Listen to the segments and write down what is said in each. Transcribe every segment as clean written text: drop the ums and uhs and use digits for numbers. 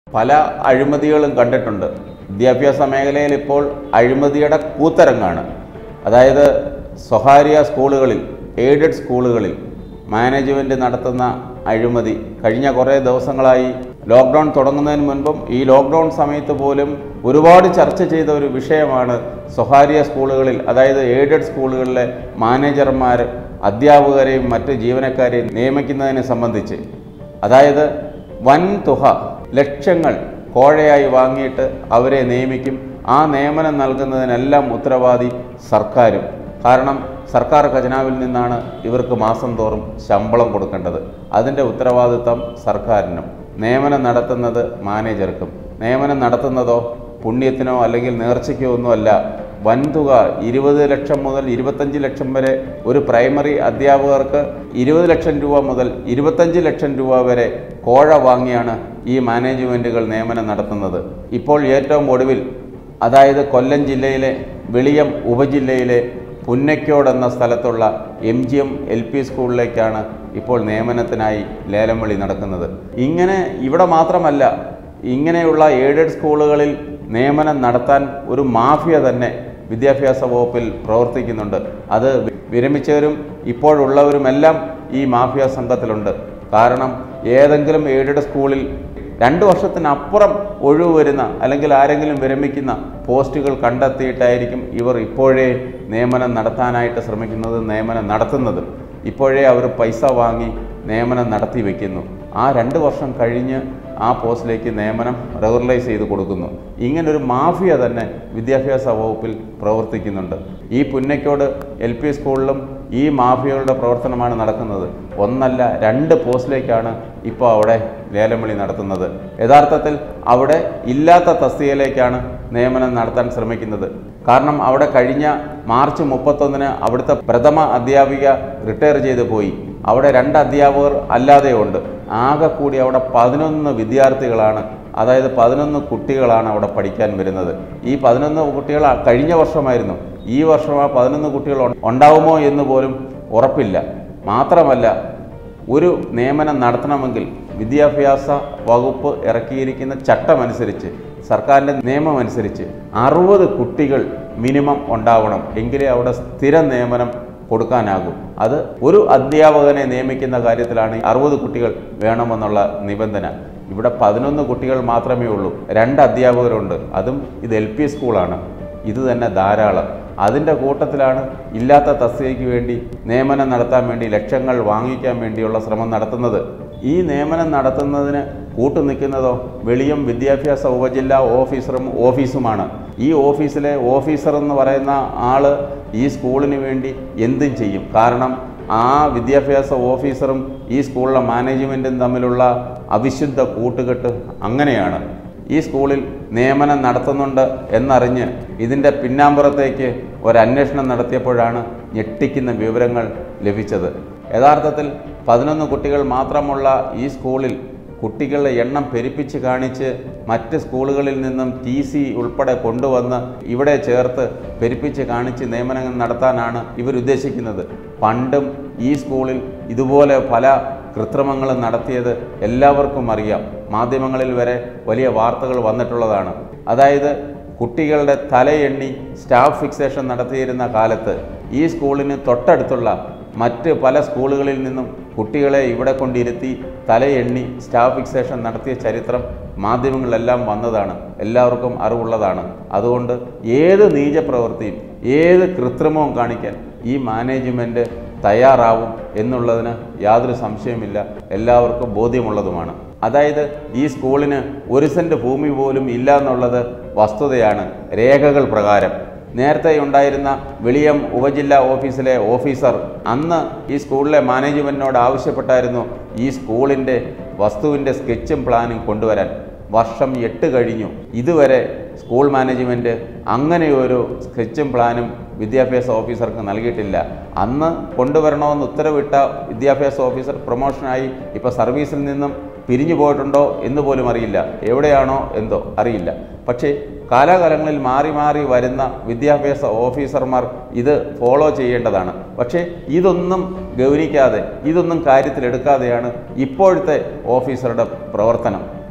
പല അഴിമതികളും കണ്ടിട്ടുണ്ട്. വിദ്യാഭ്യാസ മേഖലയിൽ ഇപ്പോൾ അഴിമതിയുടെ കൂത്തരങ്ങാണ്. അതായത് സ്വകാര്യ സ്കൂളുകളിൽ, എയ്ഡഡ് സ്കൂളുകളിൽ മാനേജ്മെൻറ്റ് നടത്തുന്ന അഴിമതി കഴിഞ്ഞ കുറേ ദിവസങ്ങളായി, ലോക്ക്ഡൗൺ തുടങ്ങുന്നതിന് മുൻപും ഈ ലോക്ക്ഡൗൺ സമയത്ത് പോലും ഒരുപാട് ചർച്ച ചെയ്ത ഒരു വിഷയമാണ് സ്വകാര്യ സ്കൂളുകളിൽ, അതായത് എയ്ഡഡ് സ്കൂളുകളിലെ മാനേജർമാർ അധ്യാപകരെയും മറ്റ് ജീവനക്കാരെയും നിയമിക്കുന്നതിനെ സംബന്ധിച്ച്. അതായത് വൻ തുക, ലക്ഷങ്ങൾ കോഴയായി വാങ്ങിയിട്ട് അവരെ നിയമിക്കും. ആ നിയമനം നൽകുന്നതിനെല്ലാം ഉത്തരവാദി സർക്കാരും. കാരണം സർക്കാർ ഖജനാവിൽ നിന്നാണ് ഇവർക്ക് മാസം തോറും ശമ്പളം കൊടുക്കേണ്ടത്. അതിൻ്റെ ഉത്തരവാദിത്തം സർക്കാരിനും. നിയമനം നടത്തുന്നത് മാനേജർക്കും. നിയമനം നടത്തുന്നതോ പുണ്യത്തിനോ അല്ലെങ്കിൽ നേർച്ചയ്ക്കോ ഒന്നുമല്ല. വൻതുക 20 ലക്ഷം മുതൽ 25 ലക്ഷം വരെ ഒരു പ്രൈമറി അധ്യാപകർക്ക് 20 ലക്ഷം രൂപ മുതൽ 25 ലക്ഷം രൂപ വരെ കോഴ വാങ്ങിയാണ് ഈ മാനേജ്മെൻറ്റുകൾ നിയമനം നടത്തുന്നത്. ഇപ്പോൾ ഏറ്റവും ഒടുവിൽ, അതായത് കൊല്ലം ജില്ലയിലെ വെളിയം ഉപജില്ലയിലെ പുന്നയ്ക്കോട് എന്ന സ്ഥലത്തുള്ള MGM LP സ്കൂളിലേക്കാണ് ഇപ്പോൾ നിയമനത്തിനായി ലേലം വിളി നടക്കുന്നത്. ഇങ്ങനെ ഇവിടെ മാത്രമല്ല, ഇങ്ങനെയുള്ള എയ്ഡഡ് സ്കൂളുകളിൽ നിയമനം നടത്താൻ ഒരു മാഫിയ തന്നെ വിദ്യാഭ്യാസ വകുപ്പിൽ പ്രവർത്തിക്കുന്നുണ്ട്. അത് വിരമിച്ചവരും ഇപ്പോഴുള്ളവരുമെല്ലാം ഈ മാഫിയ സംഘത്തിലുണ്ട്. കാരണം ഏതെങ്കിലും എയ്ഡഡ് സ്കൂളിൽ 2 വർഷത്തിനപ്പുറം ഒഴിവ് വരുന്ന അല്ലെങ്കിൽ ആരെങ്കിലും വിരമിക്കുന്ന പോസ്റ്റുകൾ കണ്ടെത്തിയിട്ടായിരിക്കും ഇവർ ഇപ്പോഴേ നിയമനം നടത്താനായിട്ട് ശ്രമിക്കുന്നത്, നിയമനം നടത്തുന്നത്. ഇപ്പോഴേ അവർ പൈസ വാങ്ങി നിയമനം നടത്തി വയ്ക്കുന്നു. ആ 2 വർഷം കഴിഞ്ഞ് ആ പോസ്റ്റിലേക്ക് നിയമനം റെഗുലറൈസ് ചെയ്ത് കൊടുക്കുന്നു. ഇങ്ങനൊരു മാഫിയ തന്നെ വിദ്യാഭ്യാസ വകുപ്പിൽ പ്രവർത്തിക്കുന്നുണ്ട്. ഈ പുന്നയ്ക്കോട് LP സ്കൂളിലും ഈ മാഫിയകളുടെ പ്രവർത്തനമാണ് നടക്കുന്നത്. 1 അല്ല 2 പോസ്റ്റിലേക്കാണ് ഇപ്പോൾ അവിടെ ലേലം വിളി നടത്തുന്നത്. യഥാർത്ഥത്തിൽ അവിടെ ഇല്ലാത്ത തസ്തികയിലേക്കാണ് നിയമനം നടത്താൻ ശ്രമിക്കുന്നത്. കാരണം അവിടെ കഴിഞ്ഞ മാർച്ച് 31-ന് അവിടുത്തെ പ്രഥമ അധ്യാപിക റിട്ടയർ ചെയ്ത് പോയി. അവിടെ 2 അധ്യാപകർ അല്ലാതെ ഉണ്ട്. ആകെ കൂടി അവിടെ 11 വിദ്യാർത്ഥികളാണ്, അതായത് 11 കുട്ടികളാണ് അവിടെ പഠിക്കാൻ വരുന്നത്. ഈ 11 കുട്ടികൾ കഴിഞ്ഞ വർഷമായിരുന്നു. ഈ വർഷം ആ 11 കുട്ടികൾ ഉണ്ടാവുമോ എന്ന് പോലും ഉറപ്പില്ല. മാത്രമല്ല, ഒരു നിയമനം നടത്തണമെങ്കിൽ വിദ്യാഭ്യാസ വകുപ്പ് ഇറക്കിയിരിക്കുന്ന ചട്ടമനുസരിച്ച്, സർക്കാരിൻ്റെ നിയമം അനുസരിച്ച് 60 കുട്ടികൾ മിനിമം ഉണ്ടാവണം. എങ്കിലേ അവിടെ സ്ഥിര നിയമനം കൊടുക്കാനാകും. അത് ഒരു അധ്യാപകനെ നിയമിക്കുന്ന കാര്യത്തിലാണ് 60 കുട്ടികൾ വേണമെന്നുള്ള നിബന്ധന. ഇവിടെ 11 കുട്ടികൾ മാത്രമേ ഉള്ളൂ. 2 അധ്യാപകരുണ്ട്. അതും ഇത് LP സ്കൂളാണ്. ഇത് തന്നെ ധാരാളം. അതിൻ്റെ കൂട്ടത്തിലാണ് ഇല്ലാത്ത തസ്തികയ്ക്ക് വേണ്ടി നിയമനം നടത്താൻ വേണ്ടി ലക്ഷങ്ങൾ വാങ്ങിക്കാൻ വേണ്ടിയുള്ള ശ്രമം നടത്തുന്നത്. ഈ നിയമനം നടത്തുന്നതിന് കൂട്ടുനിൽക്കുന്നതോ വെളിയം വിദ്യാഭ്യാസ ഉപജില്ലാ ഓഫീസുമാണ്. ഈ ഓഫീസിലെ ഓഫീസർ എന്ന് പറയുന്ന ആൾ ഈ സ്കൂളിന് വേണ്ടി എന്തും ചെയ്യും. കാരണം ആ വിദ്യാഭ്യാസ ഓഫീസറും ഈ സ്കൂളിലെ മാനേജ്മെൻറ്റും തമ്മിലുള്ള അവിശുദ്ധ കൂട്ടുകെട്ട് അങ്ങനെയാണ്. ഈ സ്കൂളിൽ നിയമനം നടത്തുന്നുണ്ട് എന്നറിഞ്ഞ് ഇതിൻ്റെ പിന്നാമ്പുറത്തേക്ക് ഒരന്വേഷണം നടത്തിയപ്പോഴാണ് ഞെട്ടിക്കുന്ന വിവരങ്ങൾ ലഭിച്ചത്. യഥാർത്ഥത്തിൽ 11 കുട്ടികൾ മാത്രമുള്ള ഈ സ്കൂളിൽ കുട്ടികളുടെ എണ്ണം പെരുപ്പിച്ച് കാണിച്ച് മറ്റ് സ്കൂളുകളിൽ നിന്നും TC ഉൾപ്പെടെ കൊണ്ടുവന്ന് ഇവിടെ ചേർത്ത് പെരുപ്പിച്ച് കാണിച്ച് നിയമനം നടത്താനാണ് ഇവരുദ്ദേശിക്കുന്നത്. പണ്ടും ഈ സ്കൂളിൽ ഇതുപോലെ പല കൃത്രിമങ്ങളും നടത്തിയത് എല്ലാവർക്കും അറിയാം. മാധ്യമങ്ങളിൽ വരെ വലിയ വാർത്തകൾ വന്നിട്ടുള്ളതാണ്. അതായത് കുട്ടികളുടെ തലയെണ്ണി സ്റ്റാഫ് ഫിക്സേഷൻ നടത്തിയിരുന്ന കാലത്ത് ഈ സ്കൂളിന് തൊട്ടടുത്തുള്ള മറ്റ് പല സ്കൂളുകളിൽ നിന്നും കുട്ടികളെ ഇവിടെ കൊണ്ടിരുത്തി തലയെണ്ണി സ്റ്റാഫ് ഫിക്സേഷൻ നടത്തിയ ചരിത്രം മാധ്യമങ്ങളിലെല്ലാം വന്നതാണ്, എല്ലാവർക്കും അറിവുള്ളതാണ്. അതുകൊണ്ട് ഏത് നീചപ്രവൃത്തിയും ഏത് കൃത്രിമവും കാണിക്കാൻ ഈ മാനേജ്മെൻറ്റ് തയ്യാറാവും എന്നുള്ളതിന് യാതൊരു സംശയമില്ല, എല്ലാവർക്കും ബോധ്യമുള്ളതുമാണ്. അതായത് ഈ സ്കൂളിന് 1 സെൻറ്റ് ഭൂമി പോലും ഇല്ല എന്നുള്ളത് വസ്തുതയാണ്. രേഖകൾ പ്രകാരം നേരത്തെ ഉണ്ടായിരുന്ന വെളിയം ഉപജില്ലാ ഓഫീസിലെ ഓഫീസർ അന്ന് ഈ സ്കൂളിലെ മാനേജ്മെൻറ്റിനോട് ആവശ്യപ്പെട്ടായിരുന്നു ഈ സ്കൂളിൻ്റെ വസ്തുവിൻ്റെ സ്കെച്ചും പ്ലാനും കൊണ്ടുവരാൻ. വർഷം 8 കഴിഞ്ഞു. ഇതുവരെ സ്കൂൾ മാനേജ്മെൻറ്റ് അങ്ങനെയൊരു സ്കെച്ചും പ്ലാനും വിദ്യാഭ്യാസ ഓഫീസർക്ക് നൽകിയിട്ടില്ല. അന്ന് കൊണ്ടുവരണമെന്ന് ഉത്തരവിട്ട വിദ്യാഭ്യാസ ഓഫീസർ പ്രൊമോഷനായി ഇപ്പോൾ സർവീസിൽ നിന്നും പിരിഞ്ഞു പോയിട്ടുണ്ടോ എന്ന് പോലും അറിയില്ല. എവിടെയാണോ എന്തോ അറിയില്ല. പക്ഷേ കാലാകാലങ്ങളിൽ മാറി മാറി വരുന്ന വിദ്യാഭ്യാസ ഓഫീസർമാർ ഇത് ഫോളോ ചെയ്യേണ്ടതാണ്. പക്ഷേ ഇതൊന്നും ഗൗനിക്കാതെ, ഇതൊന്നും കാര്യത്തിലെടുക്കാതെയാണ് ഇപ്പോഴത്തെ ഓഫീസറുടെ പ്രവർത്തനം.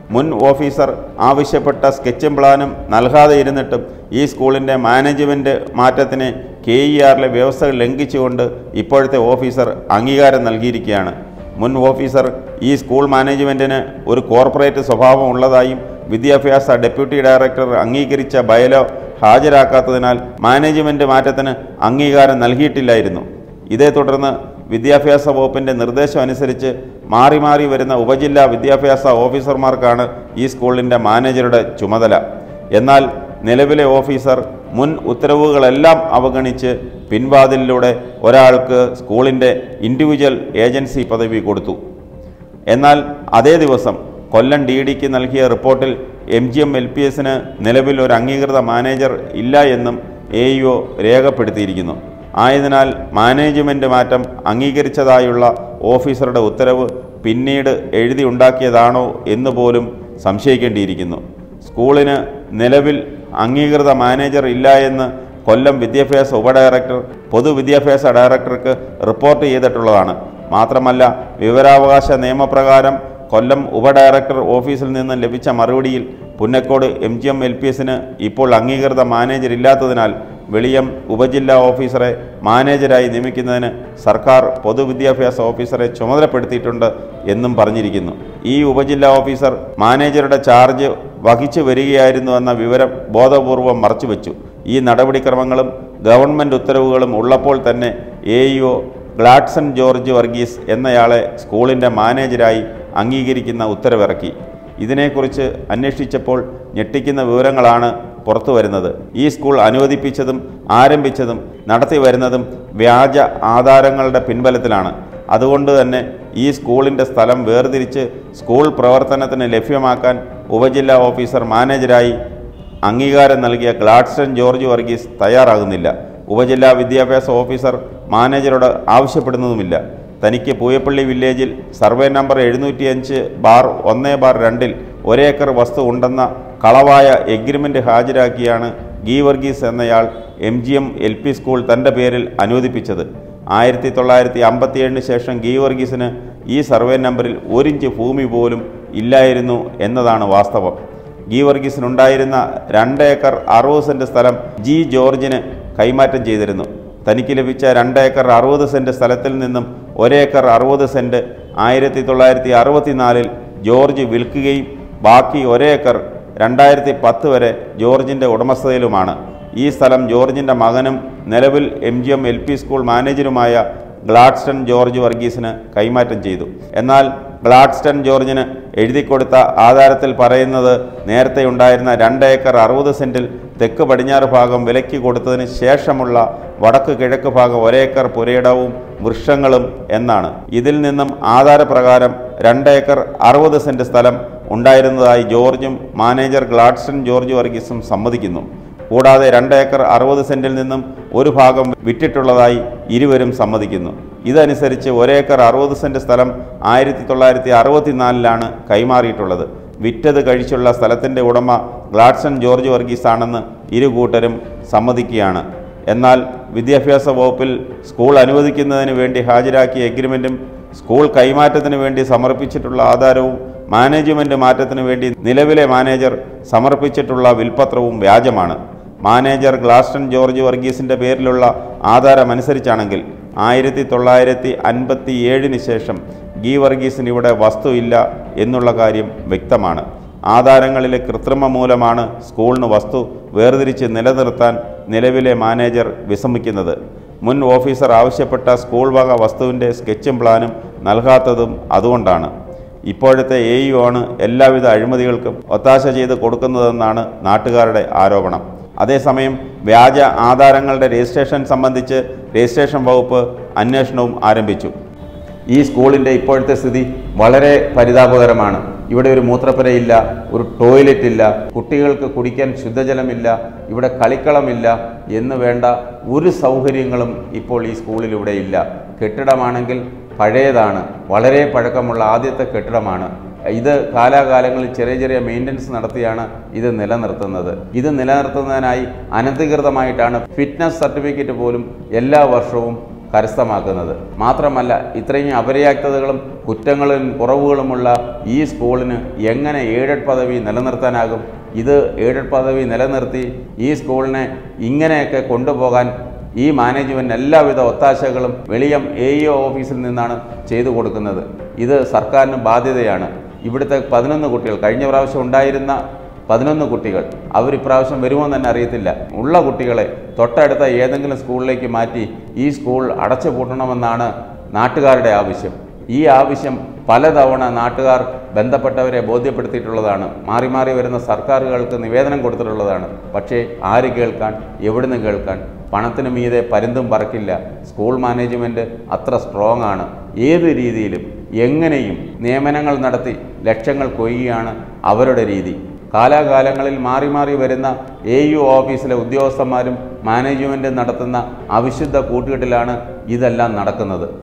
മുൻ ഓഫീസർ ആവശ്യപ്പെട്ട സ്കെച്ചും പ്ലാനും നൽകാതെ ഇരുന്നിട്ടും ഈ സ്കൂളിൻ്റെ മാനേജ്മെൻറ്റ് മാറ്റത്തിന് KERലെ വ്യവസ്ഥകൾ ലംഘിച്ചുകൊണ്ട് ഇപ്പോഴത്തെ ഓഫീസർ അംഗീകാരം നൽകിയിരിക്കുകയാണ്. മുൻ ഓഫീസർ ഈ സ്കൂൾ മാനേജ്മെൻറ്റിന് ഒരു കോർപ്പറേറ്റ് സ്വഭാവം ഉള്ളതായും വിദ്യാഭ്യാസ ഡെപ്യൂട്ടി ഡയറക്ടർ അംഗീകരിച്ച ബയലോ ഹാജരാക്കാത്തതിനാൽ മാനേജ്മെൻറ്റ് മാറ്റത്തിന് അംഗീകാരം നൽകിയിട്ടില്ലായിരുന്നു. ഇതേ തുടർന്ന് വിദ്യാഭ്യാസ വകുപ്പിൻ്റെ നിർദ്ദേശം അനുസരിച്ച് മാറി മാറി വരുന്ന ഉപജില്ലാ വിദ്യാഭ്യാസ ഓഫീസർമാർക്കാണ് ഈ സ്കൂളിൻ്റെ മാനേജറുടെ ചുമതല. എന്നാൽ നിലവിലെ ഓഫീസർ മുൻ ഉത്തരവുകളെല്ലാം അവഗണിച്ച് പിൻവാതിലിലൂടെ ഒരാൾക്ക് സ്കൂളിൻ്റെ ഇൻഡിവിജ്വൽ ഏജൻസി പദവി കൊടുത്തു. എന്നാൽ അതേ ദിവസം കൊല്ലം DDക്ക് നൽകിയ റിപ്പോർട്ടിൽ MGM LPSന് നിലവിൽ ഒരു അംഗീകൃത മാനേജർ ഇല്ല എന്നും AEO രേഖപ്പെടുത്തിയിരിക്കുന്നു. ആയതിനാൽ മാനേജ്മെൻറ്റ് മാറ്റം അംഗീകരിച്ചതായുള്ള ഓഫീസറുടെ ഉത്തരവ് പിന്നീട് എഴുതി ഉണ്ടാക്കിയതാണോ എന്ന് പോലും സംശയിക്കേണ്ടിയിരിക്കുന്നു. സ്കൂളിന് നിലവിൽ അംഗീകൃത മാനേജർ ഇല്ല എന്ന് കൊല്ലം വിദ്യാഭ്യാസ ഉപഡയറക്ടർ പൊതുവിദ്യാഭ്യാസ ഡയറക്ടർക്ക് റിപ്പോർട്ട് ചെയ്തിട്ടുള്ളതാണ്. മാത്രമല്ല, വിവരാവകാശ നിയമപ്രകാരം കൊല്ലം ഉപഡയറക്ടർ ഓഫീസിൽ നിന്ന് ലഭിച്ച മറുപടിയിൽ പുന്നക്കോട് MGM LPSന് ഇപ്പോൾ അംഗീകൃത മാനേജർ ഇല്ലാത്തതിനാൽ വെളിയം ഉപജില്ലാ ഓഫീസറെ മാനേജരായി നിയമിക്കുന്നതിന് സർക്കാർ പൊതുവിദ്യാഭ്യാസ ഓഫീസറെ ചുമതലപ്പെടുത്തിയിട്ടുണ്ട് എന്നും പറഞ്ഞിരിക്കുന്നു. ഈ ഉപജില്ലാ ഓഫീസർ മാനേജറുടെ ചാർജ് വഹിച്ചു വരികയായിരുന്നുവെന്ന വിവരം ബോധപൂർവം മറച്ചുവെച്ചു. ഈ നടപടിക്രമങ്ങളും ഗവൺമെൻറ് ഉത്തരവുകളും ഉള്ളപ്പോൾ തന്നെ AEO ഗ്ലാഡ്സൺ ജോർജ് വർഗീസ് എന്നയാളെ സ്കൂളിൻ്റെ മാനേജരായി അംഗീകരിക്കുന്ന ഉത്തരവിറക്കി. ഇതിനെക്കുറിച്ച് അന്വേഷിച്ചപ്പോൾ ഞെട്ടിക്കുന്ന വിവരങ്ങളാണ് പുറത്തു വരുന്നത്. ഈ സ്കൂൾ അനുവദിപ്പിച്ചതും ആരംഭിച്ചതും നടത്തി വരുന്നതും വ്യാജ ആധാരങ്ങളുടെ പിൻബലത്തിലാണ്. അതുകൊണ്ട് തന്നെ ഈ സ്കൂളിൻ്റെ സ്ഥലം വേർതിരിച്ച് സ്കൂൾ പ്രവർത്തനത്തിന് ലഭ്യമാക്കാൻ ഉപജില്ലാ ഓഫീസർ മാനേജരായി അംഗീകാരം നൽകിയ ഗ്ലാഡ്സൺ ജോർജ് വർഗീസ് തയ്യാറാകുന്നില്ല. ഉപജില്ലാ വിദ്യാഭ്യാസ ഓഫീസർ മാനേജരോട് ആവശ്യപ്പെടുന്നതുമില്ല. തനിക്ക് പൂയപ്പള്ളി വില്ലേജിൽ സർവേ നമ്പർ 705/1/2 ഒരേക്കർ വസ്തു ഉണ്ടെന്ന കളവായ എഗ്രിമെൻ്റ് ഹാജരാക്കിയാണ് ഗീ വർഗീസ് എന്നയാൾ MGM LP സ്കൂൾ തൻ്റെ പേരിൽ അനുവദിപ്പിച്ചത്. 1957 ശേഷം ഗീ വർഗീസിന് ഈ സർവേ നമ്പറിൽ 1 ഇഞ്ച് ഭൂമി പോലും ഇല്ലായിരുന്നു എന്നതാണ് വാസ്തവം. ഗീ വർഗീസിനുണ്ടായിരുന്ന 2 ഏക്കർ 60 സെൻറ്റ് സ്ഥലം G ജോർജിന് കൈമാറ്റം ചെയ്തിരുന്നു. തനിക്ക് ലഭിച്ച 2 ഏക്കർ 60 സെൻറ്റ് സ്ഥലത്തിൽ നിന്നും 1 ഏക്കർ 60 സെൻറ്റ് 1964 ജോർജ് വിൽക്കുകയും ബാക്കി 1 ഏക്കർ 2010 വരെ ജോർജിൻ്റെ ഉടമസ്ഥതയിലുമാണ്. ഈ സ്ഥലം ജോർജിൻ്റെ മകനും നിലവിൽ MGM LP സ്കൂൾ മാനേജരുമായ ഗ്ലാഡ്സ്റ്റൺ ജോർജ് വർഗീസിന് കൈമാറ്റം ചെയ്തു. എന്നാൽ ഗ്ലാഡ്സ്റ്റൺ ജോർജിന് എഴുതിക്കൊടുത്ത ആധാരത്തിൽ പറയുന്നത് നേരത്തെ ഉണ്ടായിരുന്ന 2 ഏക്കർ 60 സെൻറ്റിൽ തെക്ക് പടിഞ്ഞാറ് ഭാഗം വിലയ്ക്ക് കൊടുത്തതിന് ശേഷമുള്ള വടക്ക് കിഴക്ക് ഭാഗം 1 ഏക്കർ പുരയിടവും വൃക്ഷങ്ങളും എന്നാണ്. ഇതിൽ നിന്നും ആധാരപ്രകാരം 2 ഏക്കർ 60 സെൻറ്റ് സ്ഥലം ഉണ്ടായിരുന്നതായി ജോർജും മാനേജർ ഗ്ലാഡ്സ്റ്റൺ ജോർജ് വർഗീസും സമ്മതിക്കുന്നു. കൂടാതെ 2 ഏക്കർ 60 സെൻറ്റിൽ നിന്നും ഒരു ഭാഗം വിറ്റിട്ടുള്ളതായി ഇരുവരും സമ്മതിക്കുന്നു. ഇതനുസരിച്ച് 1 ഏക്കർ 60 സെൻറ്റ് സ്ഥലം 1964 കൈമാറിയിട്ടുള്ളത്. വിറ്റത് കഴിച്ചുള്ള സ്ഥലത്തിൻ്റെ ഉടമ ഗ്ലാഡ്സ്റ്റൺ ജോർജ് വർഗീസ് ആണെന്ന് ഇരു കൂട്ടരും സമ്മതിക്കുകയാണ്. എന്നാൽ വിദ്യാഭ്യാസ വകുപ്പിൽ സ്കൂൾ അനുവദിക്കുന്നതിന് വേണ്ടി ഹാജരാക്കിയ എഗ്രിമെൻറ്റും സ്കൂൾ കൈമാറ്റത്തിന് വേണ്ടി സമർപ്പിച്ചിട്ടുള്ള ആധാരവും മാനേജ്മെൻറ്റ് മാറ്റത്തിന് വേണ്ടി നിലവിലെ മാനേജർ സമർപ്പിച്ചിട്ടുള്ള വിൽപത്രവും വ്യാജമാണ്. മാനേജർ ഗ്ലാഡ്സ്റ്റൺ ജോർജ് വർഗീസിൻ്റെ പേരിലുള്ള ആധാരമനുസരിച്ചാണെങ്കിൽ 1957 ശേഷം ഗീ വർഗീസിന് ഇവിടെ വസ്തു ഇല്ല എന്നുള്ള കാര്യം വ്യക്തമാണ്. ആധാരങ്ങളിലെ കൃത്രിമ മൂലമാണ് സ്കൂളിന് വസ്തു വേർതിരിച്ച് നിലനിർത്താൻ നിലവിലെ മാനേജർ വിസമ്മതിക്കുന്നത്. മുൻ ഓഫീസർ ആവശ്യപ്പെട്ട സ്കൂൾ വക വസ്തുവിൻ്റെ സ്കെച്ചും പ്ലാനും നൽകാത്തതും അതുകൊണ്ടാണ്. ഇപ്പോഴത്തെ AEO ആണ് എല്ലാവിധ അഴിമതികൾക്കും ഒത്താശ ചെയ്ത് കൊടുക്കുന്നതെന്നാണ് നാട്ടുകാരുടെ ആരോപണം. അതേസമയം വ്യാജ ആധാരങ്ങളുടെ രജിസ്ട്രേഷൻ സംബന്ധിച്ച് രജിസ്ട്രേഷൻ വകുപ്പ് അന്വേഷണവും ആരംഭിച്ചു. ഈ സ്കൂളിൻ്റെ ഇപ്പോഴത്തെ സ്ഥിതി വളരെ പരിതാപകരമാണ്. ഇവിടെ ഒരു മൂത്രപ്പുരയില്ല, ഒരു ടോയ്ലറ്റ് ഇല്ല, കുട്ടികൾക്ക് കുടിക്കാൻ ശുദ്ധജലമില്ല, ഇവിടെ കളിക്കളമില്ല എന്ന് വേണ്ട ഒരു സൗകര്യങ്ങളും ഇപ്പോൾ ഈ സ്കൂളിൽ ഇവിടെ ഇല്ല. കെട്ടിടമാണെങ്കിൽ പഴയതാണ്, വളരെ പഴക്കമുള്ള ആദ്യത്തെ കെട്ടിടമാണ്. ഇത് കാലാകാലങ്ങളിൽ ചെറിയ ചെറിയ മെയിൻ്റനൻസ് നടത്തിയാണ് ഇത് നിലനിർത്തുന്നത്. ഇത് നിലനിർത്തുന്നതിനായി അനധികൃതമായിട്ടാണ് ഫിറ്റ്നസ് സർട്ടിഫിക്കറ്റ് പോലും എല്ലാ വർഷവും കരസ്ഥമാക്കുന്നത്. മാത്രമല്ല, ഇത്രയും അപര്യാപ്തതകളും കുറ്റങ്ങളും കുറവുകളുമുള്ള ഈ സ്കൂളിന് എങ്ങനെ എയ്ഡഡ് പദവി നിലനിർത്താനാകും? ഇത് എയ്ഡഡ് പദവി നിലനിർത്തി ഈ സ്കൂളിനെ ഇങ്ങനെയൊക്കെ കൊണ്ടുപോകാൻ ഈ മാനേജ്മെൻറ്റ് എല്ലാവിധ ഒത്താശകളും വെളിയം AEO ഓഫീസിൽ നിന്നാണ് ചെയ്തു കൊടുക്കുന്നത്. ഇത് സർക്കാരിന് ബാധ്യതയാണ്. ഇവിടുത്തെ 11 കുട്ടികൾ, കഴിഞ്ഞ പ്രാവശ്യം ഉണ്ടായിരുന്ന 11 കുട്ടികൾ, അവരിപ്രാവശ്യം വരുമോ എന്ന് തന്നെ അറിയത്തില്ല. ഉള്ള കുട്ടികളെ തൊട്ടടുത്ത ഏതെങ്കിലും സ്കൂളിലേക്ക് മാറ്റി ഈ സ്കൂൾ അടച്ചു പൂട്ടണമെന്നാണ് നാട്ടുകാരുടെ ആവശ്യം. ഈ ആവശ്യം പലതവണ നാട്ടുകാർ ബന്ധപ്പെട്ടവരെ ബോധ്യപ്പെടുത്തിയിട്ടുള്ളതാണ്. മാറി മാറി വരുന്ന സർക്കാരുകൾക്ക് നിവേദനം കൊടുത്തിട്ടുള്ളതാണ്. പക്ഷേ ആര് കേൾക്കാൻ, എവിടുന്ന് കേൾക്കാൻ? പണത്തിന് മീതെ പരുന്തും പറക്കില്ല. സ്കൂൾ മാനേജ്മെൻറ്റ് അത്ര സ്ട്രോങ് ആണ്. ഏത് രീതിയിലും എങ്ങനെയും നിയമനങ്ങൾ നടത്തി ലക്ഷങ്ങൾ കൊയ്യുകയാണ് അവരുടെ രീതി. കാലാകാലങ്ങളിൽ മാറി മാറി വരുന്ന AEO ഓഫീസിലെ ഉദ്യോഗസ്ഥന്മാരും മാനേജ്മെൻറ്റും നടത്തുന്ന അവിശുദ്ധ കൂട്ടുകെട്ടിലാണ് ഇതെല്ലാം നടക്കുന്നത്.